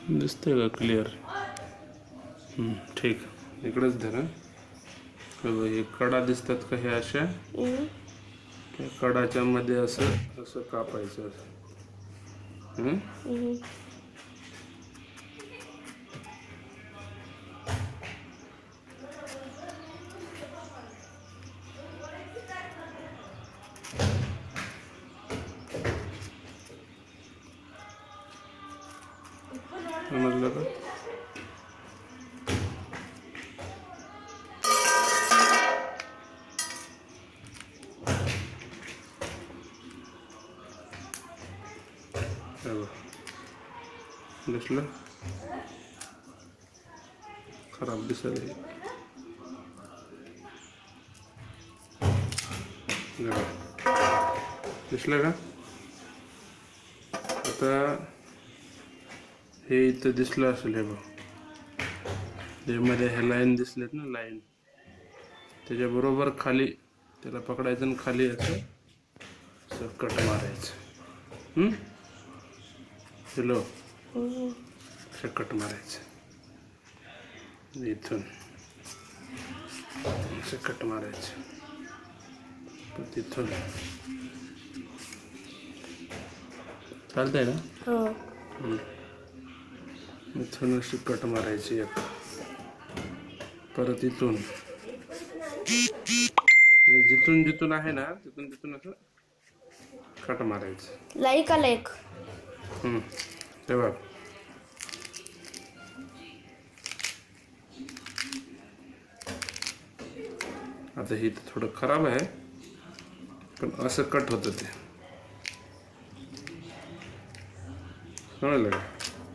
दिसतंय का क्लिअर? ठीक. इकडेच धरा. हे कडा दिसतात का हे अशा? त्या कडाच्या मध्ये असं असं कापायचं असं. समजलं का? दिसलं? खराब दिसत आहे. दिसलं का? आता हे इथं दिसलं असेल. हे बघ, त्यामध्ये ह्या लाईन दिसल्यात ना, लाईन त्याच्याबरोबर खाली त्याला पकडायचं आणि खाली असं कट मारायचं. हॅलो, असं कट मारायचं. इथून असं कट मारायचं. तिथून चालतंय ना? इथून अशी कट मारायची एक. परत इथून जिथून जिथून आहे ना तिथून तिथून असं कट मारायचं. लाईक आला एक. ते बघ. आता हे थोडं खराब आहे पण असं कट होतं ते. समजलं का?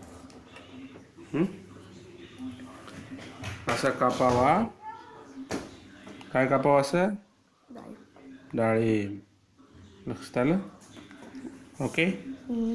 असा कापावा. काय कापावा? असं डाळिंब. लक्षात आलं? ओके.